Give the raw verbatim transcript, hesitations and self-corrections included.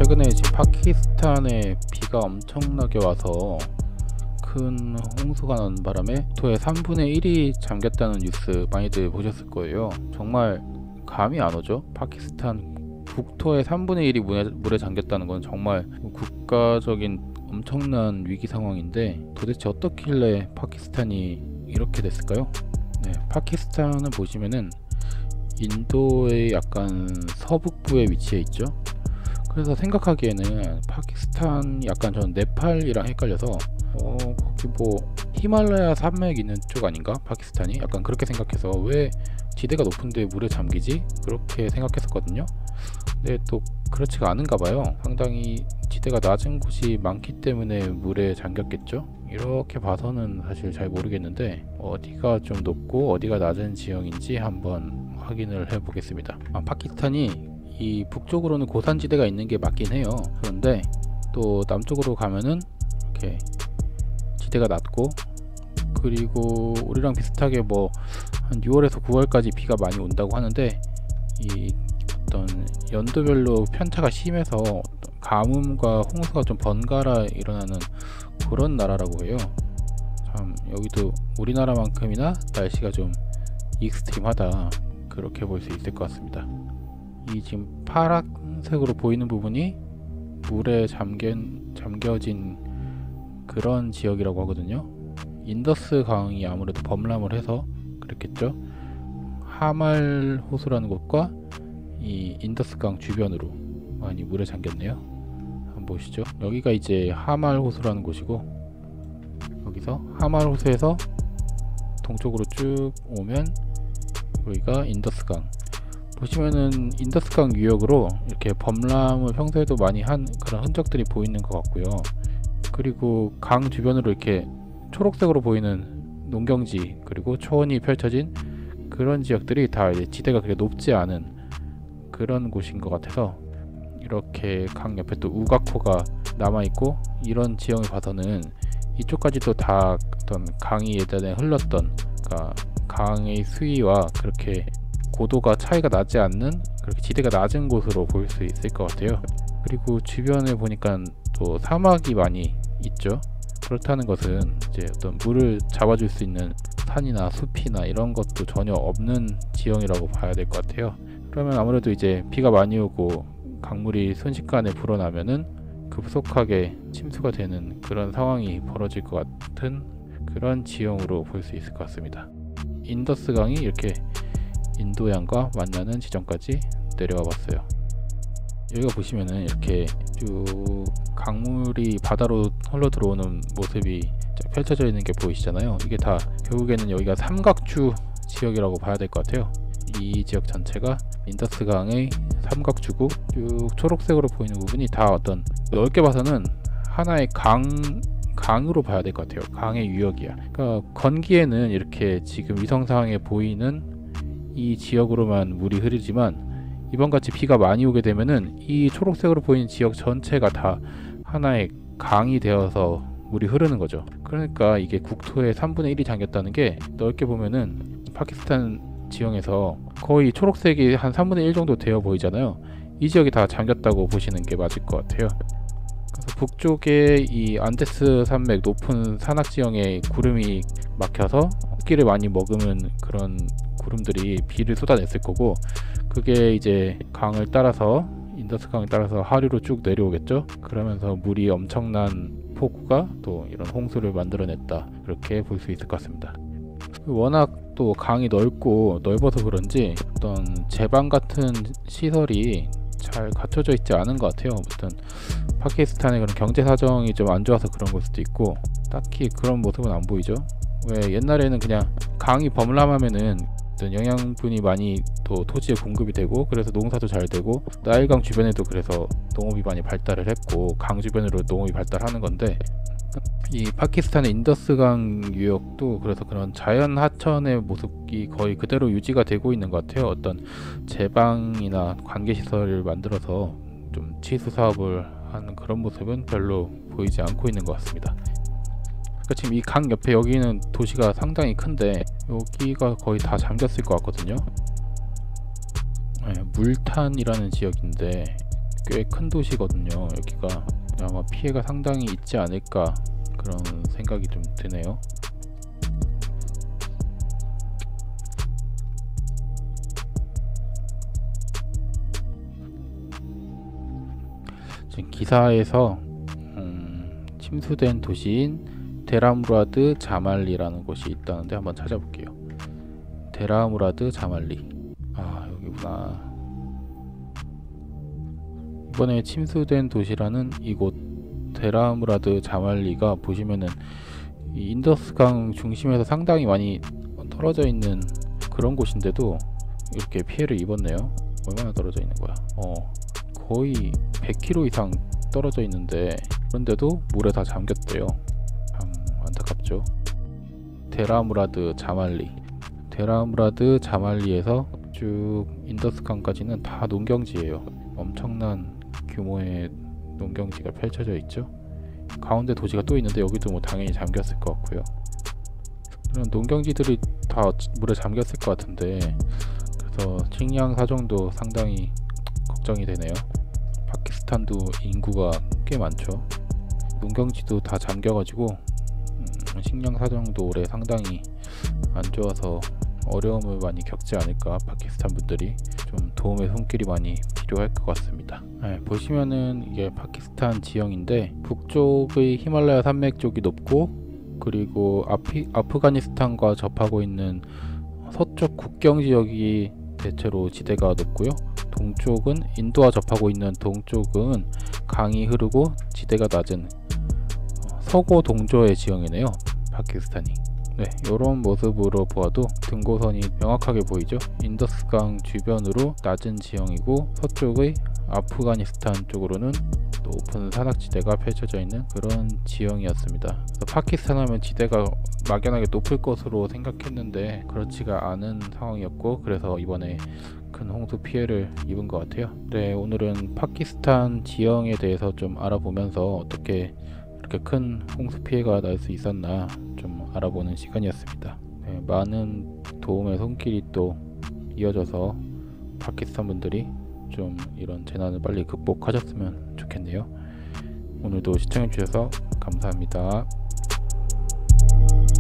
최근에 지금 파키스탄에 비가 엄청나게 와서 큰 홍수가 난 바람에 국토의 삼분의 일이 잠겼다는 뉴스 많이들 보셨을 거예요. 정말 감이 안 오죠? 파키스탄 국토의 삼분의 일이 물에, 물에 잠겼다는 건 정말 국가적인 엄청난 위기 상황인데, 도대체 어떻길래 파키스탄이 이렇게 됐을까요? 네, 파키스탄은 보시면은 인도의 약간 서북부에 위치해 있죠. 그래서 생각하기에는 파키스탄 약간 전 네팔이랑 헷갈려서 어 거기 뭐 히말라야 산맥 있는 쪽 아닌가? 파키스탄이 약간 그렇게 생각해서 왜 지대가 높은데 물에 잠기지? 그렇게 생각했었거든요. 근데 또 그렇지가 않은가 봐요. 상당히 지대가 낮은 곳이 많기 때문에 물에 잠겼겠죠. 이렇게 봐서는 사실 잘 모르겠는데 어디가 좀 높고 어디가 낮은 지형인지 한번 확인을 해 보겠습니다. 아, 파키스탄이 이 북쪽으로는 고산지대가 있는 게 맞긴 해요. 그런데 또 남쪽으로 가면은 이렇게 지대가 낮고, 그리고 우리랑 비슷하게 뭐 한 유월에서 구월까지 비가 많이 온다고 하는데, 이 어떤 연도별로 편차가 심해서 가뭄과 홍수가 좀 번갈아 일어나는 그런 나라라고 해요. 참 여기도 우리나라만큼이나 날씨가 좀 익스트림하다, 그렇게 볼 수 있을 것 같습니다. 이 지금 파란색으로 보이는 부분이 물에 잠겨, 잠겨진 그런 지역이라고 하거든요. 인더스 강이 아무래도 범람을 해서 그랬겠죠. 하말 호수라는 곳과 이 인더스 강 주변으로 많이 물에 잠겼네요. 한번 보시죠. 여기가 이제 하말 호수라는 곳이고, 여기서 하말 호수에서 동쪽으로 쭉 오면 여기가 인더스 강. 보시면은 인더스강 유역으로 이렇게 범람을 평소에도 많이 한 그런 흔적들이 보이는 것 같고요. 그리고 강 주변으로 이렇게 초록색으로 보이는 농경지, 그리고 초원이 펼쳐진 그런 지역들이 다 이제 지대가 그렇게 높지 않은 그런 곳인 것 같아서, 이렇게 강 옆에 또 우가코가 남아있고, 이런 지형을 봐서는 이쪽까지도 다 어떤 강이 예전에 흘렀던, 그러니까 강의 수위와 그렇게 고도가 차이가 나지 않는 그렇게 지대가 낮은 곳으로 볼 수 있을 것 같아요. 그리고 주변에 보니까 또 사막이 많이 있죠. 그렇다는 것은 이제 어떤 물을 잡아줄 수 있는 산이나 숲이나 이런 것도 전혀 없는 지형이라고 봐야 될 것 같아요. 그러면 아무래도 이제 비가 많이 오고 강물이 순식간에 불어나면은 급속하게 침수가 되는 그런 상황이 벌어질 것 같은 그런 지형으로 볼 수 있을 것 같습니다. 인더스 강이 이렇게 인도양과 만나는 지점까지 내려와 봤어요. 여기가 보시면은 이렇게 쭉 강물이 바다로 흘러 들어오는 모습이 펼쳐져 있는 게 보이시잖아요. 이게 다 결국에는 여기가 삼각주 지역이라고 봐야 될 것 같아요. 이 지역 전체가 인더스 강의 삼각주고, 쭉 초록색으로 보이는 부분이 다 어떤, 넓게 봐서는 하나의 강 강으로 봐야 될 것 같아요. 강의 유역이야. 그러니까 건기에는 이렇게 지금 위성상에 보이는 이 지역으로만 물이 흐르지만, 이번같이 비가 많이 오게 되면은 이 초록색으로 보이는 지역 전체가 다 하나의 강이 되어서 물이 흐르는 거죠. 그러니까 이게 국토의 삼분의 일이 잠겼다는 게, 넓게 보면은 파키스탄 지형에서 거의 초록색이 한 삼분의 일 정도 되어 보이잖아요. 이 지역이 다 잠겼다고 보시는 게 맞을 것 같아요. 그래서 북쪽에 이 안데스 산맥 높은 산악 지형에 구름이 막혀서 흙기를 많이 머금은 그런 구름들이 비를 쏟아냈을 거고, 그게 이제 강을 따라서, 인더스 강을 따라서 하류로 쭉 내려오겠죠. 그러면서 물이 엄청난 폭우가 또 이런 홍수를 만들어냈다, 그렇게 볼 수 있을 것 같습니다. 워낙 또 강이 넓고 넓어서 그런지 어떤 제방 같은 시설이 잘 갖춰져 있지 않은 것 같아요. 아무튼 파키스탄의 그런 경제 사정이 좀 안 좋아서 그런 걸 수도 있고, 딱히 그런 모습은 안 보이죠. 왜 옛날에는 그냥 강이 범람하면은 어떤 영양분이 많이 또 토지에 공급이 되고, 그래서 농사도 잘 되고, 나일강 주변에도 그래서 농업이 많이 발달을 했고, 강 주변으로 농업이 발달하는 건데, 이 파키스탄의 인더스강 유역도 그래서 그런 자연 하천의 모습이 거의 그대로 유지가 되고 있는 것 같아요. 어떤 제방이나 관계 시설을 만들어서 좀 치수 사업을 하는 그런 모습은 별로 보이지 않고 있는 것 같습니다. 그러니까 지금 이 강 옆에 여기는 도시가 상당히 큰데 여기가 거의 다 잠겼을 것 같거든요. 네, 물탄이라는 지역인데 꽤 큰 도시거든요. 여기가 아마 피해가 상당히 있지 않을까 그런 생각이 좀 드네요. 지금 기사에서 음, 침수된 도시인 데라무라드 자말리라는 곳이 있다는데 한번 찾아볼게요. 데라무라드 자말리. 아, 여기구나. 이번에 침수된 도시라는 이곳 데라무라드 자말리가 보시면은 이 인더스강 중심에서 상당히 많이 떨어져 있는 그런 곳인데도 이렇게 피해를 입었네요. 얼마나 떨어져 있는 거야? 어, 거의 백 킬로미터 이상 떨어져 있는데 그런데도 물에 다 잠겼대요. 참 안타깝죠. 데라무라드 자말리. 데라무라드 자말리에서 쭉 인더스강까지는 다 농경지예요. 엄청난 규모의 농경지가 펼쳐져 있죠. 가운데 도시가 또 있는데 여기도 뭐 당연히 잠겼을 것 같고요. 이런 농경지들이 다 물에 잠겼을 것 같은데 그래서 식량 사정도 상당히 걱정이 되네요. 파키스탄도 인구가 꽤 많죠. 농경지도 다 잠겨가지고 음, 식량 사정도 올해 상당히 안 좋아서 어려움을 많이 겪지 않을까. 파키스탄 분들이 좀 도움의 손길이 많이 필요할 것 같습니다. 네, 보시면은 이게 파키스탄 지형인데 북쪽의 히말라야 산맥 쪽이 높고 그리고 아피, 아프가니스탄과 접하고 있는 서쪽 국경 지역이 대체로 지대가 높고요. 동쪽은 인도와 접하고 있는 동쪽은 강이 흐르고 지대가 낮은 서고 동조의 지형이네요. 파키스탄이. 네, 이런 모습으로 보아도 등고선이 명확하게 보이죠. 인더스강 주변으로 낮은 지형이고 서쪽의 아프가니스탄 쪽으로는 높은 산악지대가 펼쳐져 있는 그런 지형이었습니다. 그래서 파키스탄 하면 지대가 막연하게 높을 것으로 생각했는데 그렇지가 않은 상황이었고 그래서 이번에 큰 홍수 피해를 입은 것 같아요. 네, 오늘은 파키스탄 지형에 대해서 좀 알아보면서 어떻게 이렇게 큰 홍수 피해가 날 수 있었나 좀 알아보는 시간이었습니다. 네, 많은 도움의 손길이 또 이어져서 파키스탄 분들이 좀 이런 재난을 빨리 극복하셨으면 좋겠네요. 오늘도 시청해주셔서 감사합니다.